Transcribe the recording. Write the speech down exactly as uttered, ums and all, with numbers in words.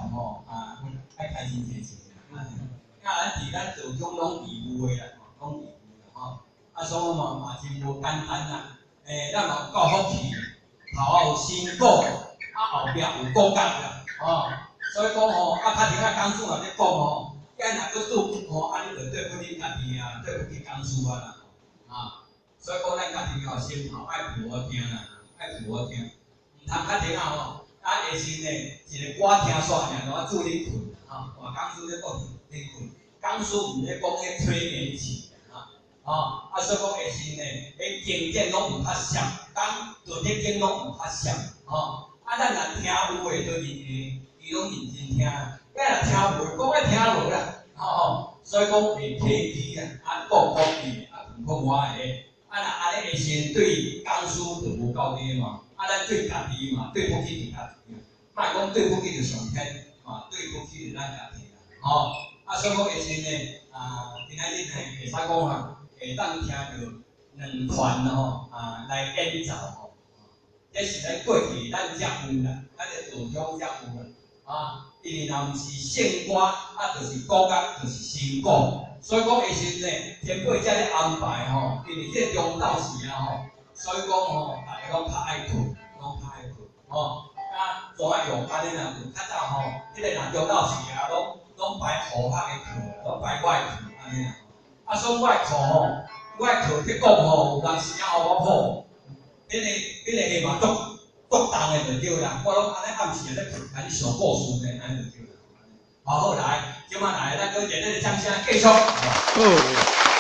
吼啊，爱开心开心啊。啊，咱伫咱做中拢义务的啦，拢义务的吼。啊，所以嘛嘛真无简单啦。诶，咱嘛有够福气，头后辛苦，啊后壁有果觉啦，吼。所以讲吼，啊，拍电话工主若咧讲吼，咱若搁拄吼，啊，你着对不起家己啊，对不起工主啊啦，啊。所以讲咱家己吼心头爱负好听啦，爱负好听，毋通拍电话吼。啊，下时呢，一个歌听煞尔，我注你困，吼，话讲师咧讲你困，讲师毋咧讲迄催眠词，啊，吼，啊，所以讲下时呢，迄经典拢有较像，讲道德经拢有较像，吼，啊，咱若听有诶，就是伊伊拢认真听，咱若听无，讲爱听无啦，吼，所以讲会提起啦，啊，讲讲伊，啊，讲讲我诶，啊，若安尼下时对讲师就无够理嘛。啊，咱对家己嘛，对不起家己嘛，莫讲对不起就上天，啊，对不起就咱家己啦，吼。啊，所以讲下时呢，啊，今仔日呢，会使讲哈，会当听到两团吼，啊，来演奏吼，这是咧过去咱才有啦，咱咧道乡才有啦，啊，因为若毋是圣歌，啊，就是国乐，就是新歌，所以讲下时呢，天父才咧安排吼，因为这中昼时啊吼。所以讲吼，大家拢较爱困，拢较爱困，吼。啊，怎啊用安尼啦？较早吼，迄个若中昼时啊，拢拢排户口的课，拢排我的课安尼啦。啊，所以我的课吼，我的课去讲吼，有人时间互我补，迄个迄个下嘛足足重的就对啦。我拢安尼暗时咧甲你上故事呢，安尼就对啦。好，好来，今仔来咱搁热烈的掌声继续。